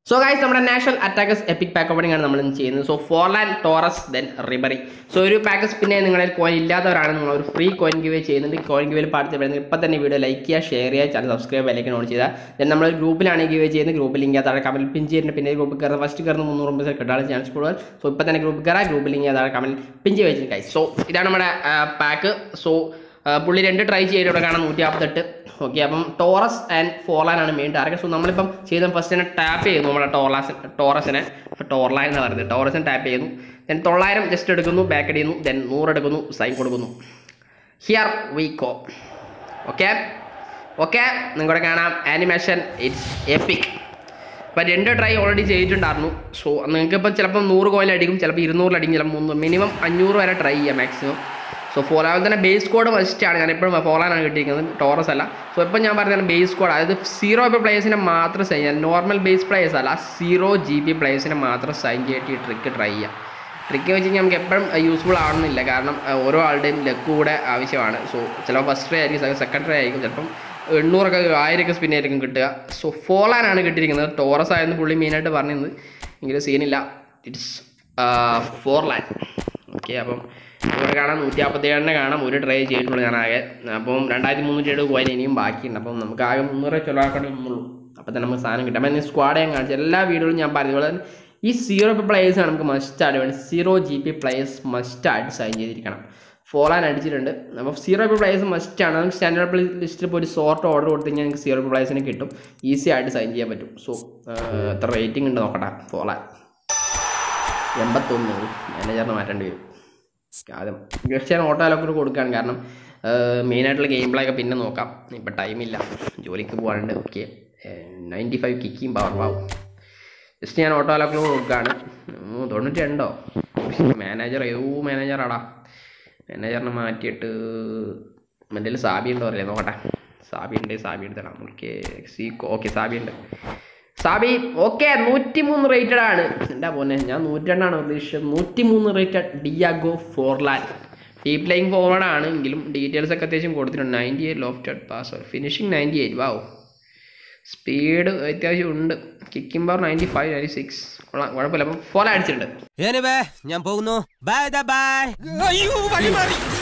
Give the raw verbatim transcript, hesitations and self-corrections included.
So guys, നമ്മുടെ national attackers epic pack opening ആണ് നമ്മൾ ഇന്ന് ചെയ്യുന്നത്. So Forlan Torres then Ribery. So ഒരു പാക്കസ് പിന്നെ നിങ്ങളിൽ കോയിൻ ഇല്ലാത്തവരാണ് നിങ്ങൾ ഒരു ഫ്രീ കോയിൻ ഗിവ് ചെയ്യുന്നുണ്ട്. കോയിൻ ഗിവിൽ പാർട്ടിസിപ്പേറ്റ് ഇപ്പം തന്നെ വീഡിയോ ലൈക്ക് ചെയ്യുക, ഷെയർ ചെയ്യുക, ചാനൽ സബ്സ്ക്രൈബ് ബെല്ലൈക്കൺ ഓൺ ചെയ്താൽ ദെൻ നമ്മൾ ഗ്രൂപ്പിലാണ് ഗിവ് ചെയ്യുന്നത്. ഗ്രൂപ്പ് ലിങ്ക് താഴെ കമന്റ് പിൻ ചെയ്യുന്നുണ്ട്. പിന്നെ ഗ്രൂപ്പ് കയറുന്ന ഫസ്റ്റ് കയറുന്ന മുന്നൂറ് രൂപ കിട്ടാനുള്ള ചാൻസ് കൂടുതൽ. സോ ഇപ്പം തന്നെ ഗ്രൂപ്പ് കയറാം, ഗ്രൂപ്പ് ലിങ്ക് താഴെ കമന്റ് പിൻ ചെയ്ത് വെച്ചിട്ട് ഗൈസ്. സോ ഇതാണ് നമ്മുടെ പാക്ക്. സോ പുള്ളി രണ്ട് ട്രൈ ചെയ്ത് ഇവിടെ കാണാം നൂറ്റി നാൽപ്പത്തെട്ട്. ഓക്കെ, അപ്പം ടോറസ് ആൻഡ് ഫോർലാൻ ആണ് മെയിൻ ടാർഗറ്റ്. സോ നമ്മളിപ്പം ചെയ്ത ഫസ്റ്റ് തന്നെ ടാപ്പ് ചെയ്യുന്നു നമ്മുടെ ടോറാസ് ടോറസിനെ ടോർലാൻ എന്ന് പറയുന്നത് ടോറസിനെ ടാപ്പ് ചെയ്യുന്നു. ദെൻ തൊള്ളായിരം ജസ്റ്റ് എടുക്കുന്നു, ബാക്ക് അടിയുന്നു, ദെൻ നൂറ് എടുക്കുന്നു, സൈൻ കൊടുക്കുന്നു. Here we go. Okay okay നിങ്ങളുടെ കാണാം ആനിമേഷൻ ഇറ്റ്സ് എപ്പിക്. അപ്പം രണ്ട് ട്രൈ ഓൾറെഡി ചെയ്തിട്ടുണ്ടായിരുന്നു. സോ നിങ്ങൾക്ക് ഇപ്പം ചിലപ്പം നൂറ് കോയിൻ അടിക്കും, ചിലപ്പോൾ ഇരുന്നൂറിലടിക്കും, ചിലപ്പോൾ മൂന്ന് മിനിമം അഞ്ഞൂറ് വരെ ട്രൈ ചെയ്യാം മാക്സിമം. സോ ഫോർലാൻ തന്നെ ബേസ് കോഡ് മസ്റ്റാണ്. ഞാൻ എപ്പോഴും ഫോർലാനാണ് കിട്ടിയിരിക്കുന്നത്, ടോറസ് അല്ല. സോ ഇപ്പം ഞാൻ പറഞ്ഞാൽ ബേസ് കോഡ്, അതായത് സീറോ ഇപ്പോൾ പ്ലേയേഴ്സിനെ മാത്രം സൈൻ ചെയ്യാം. നോർമൽ ബേസ് പ്ലേയേഴ്സ് അല്ല, സീറോ ജി പി പ്ലേയേഴ്സിനെ മാത്രം സൈൻ ചെയ്തിട്ട് ഈ ട്രിക്ക് ട്രൈ ചെയ്യാം. ട്രിക്ക് വെച്ച് കഴിഞ്ഞാൽ നമുക്ക് എപ്പോഴും യൂസ്ഫുൾ ആവണമെന്നില്ല, കാരണം ഓരോ ആളുടെയും ലക്ക് കൂടെ ആവശ്യമാണ്. സോ ചിലപ്പോൾ ഫസ്റ്റ് ട്രൈ ആയിരിക്കും, സെക്കൻഡ് ട്രൈ ആയിരിക്കും, ചിലപ്പം എണ്ണൂറൊക്കെ ആയിരമൊക്കെ സ്പിൻ ആയിരിക്കും കിട്ടുക. സോ ഫോർലാനാണ് കിട്ടിയിരിക്കുന്നത്. ടോറസ് ആയിരുന്നു പുള്ളി മെയിനായിട്ട് പറഞ്ഞത്, എങ്കിലും സീനില്ല. It's Forlan. ഓക്കെ, അപ്പം ഇവിടെ കാണാം നൂറ്റി നാൽപ്പത്തേഴിനെ കാണാം. ഒരു ട്രൈ ചെയ്തിട്ടുള്ളൂ ഞാനാകെ. അപ്പം രണ്ടായിരത്തി മുന്നൂറ്റി ഏഴ് കോയിൻ ഇനിയും ബാക്കിയുണ്ട്. അപ്പം നമുക്ക് ആകെ മുന്നൂറ് ചൊല്ലാക്കേണ്ടി വന്നുള്ളൂ. അപ്പം തന്നെ നമുക്ക് സാധനം കിട്ടും. അപ്പം ഞാൻ സ്ക്വാഡ് ഞാൻ കാണിച്ചു എല്ലാ വീഡിയോയിലും ഞാൻ പറഞ്ഞതുപോലെ തന്നെ ഈ സീറോ പി പ്ലേയേഴ്സാണ് നമുക്ക് മസ്റ്റ് ആയിട്ട് വേണം. Zero G P players must ആയിട്ട് സൈൻ ചെയ്തിരിക്കണം. ഫോർലാൻ അടിച്ചിട്ടുണ്ട്. അപ്പോൾ സീറോ പി പ്ലേയേഴ്സ് മസ്റ്റാണ്. നമുക്ക് സ്റ്റാൻഡേർഡ് പ്ലേ ലിസ്റ്റിൽ പോയി ഒരു സോർട്ട് ഓർഡർ കൊടുത്തു കഴിഞ്ഞാൽ നമുക്ക് സീറോ പി പ്ലേയേഴ്സിനെ കിട്ടും, ഈസി ആയിട്ട് സൈൻ ചെയ്യാൻ പറ്റും. സോ എത്ര റേറ്റിംഗ് ഉണ്ട് നോക്കട്ടെ. ഫോർലാൻ എൺപത്തൊന്ന്. മാനേജറിന് മാറ്റേണ്ടി വരും ആദ്യം. ജസ്റ്റ് ഞാൻ ഓട്ടോ അലോക്കർ കൊടുക്കുകയാണ്, കാരണം മെയിനായിട്ടുള്ള ഗെയിം പ്ലേ ഒക്കെ പിന്നെ നോക്കാം. ഇപ്പം ടൈമില്ല, ജോലിക്ക് പോകാനുണ്ട്. ഓക്കെ, നയൻറ്റി ഫൈവ് കിക്കിയും പവർ പാവും. ജസ്റ്റ് ഞാൻ ഓട്ടോ അലോക്കർ കൊടുക്കുകയാണ്. തൊണ്ണൂറ്റി രണ്ടോ മാനേജർ ഏതോ മാനേജറാടാ. മാനേജറിനെ മാറ്റിയിട്ട് മറ്റേ സാബി ഉണ്ടോ അറിയാം, നോക്കട്ടെ. സാബി ഉണ്ട്, സാബി എടുത്തണം. Okay Zico. ഓക്കെ സാബി ഉണ്ട്, സാബി. ഓക്കെ, നൂറ്റി മൂന്ന് റേറ്റഡ് ആണ്. എന്താ പോന്നെ, ഞാൻ നൂറ്റി രണ്ടാണ് പ്രതീക്ഷിച്ചത്. നൂറ്റി മൂന്ന് rated Diego Forlan. Deep playing forward ആണ്, എങ്കിലും ഡീറ്റെയിൽസ് ഒക്കെ അത്യാവശ്യം കൊടുത്തിട്ടുണ്ട്. Ninety eight lofted pass, finishing ninety eight. Wow, speed അത്യാവശ്യം ഉണ്ട്. Kicking power ninety five ninety six. കൊള്ളാം, കുഴപ്പമില്ല. അപ്പം ഫോർലാൻ അടിച്ചിട്ടുണ്ട്. ഞാൻ പോകുന്നു. Bye by.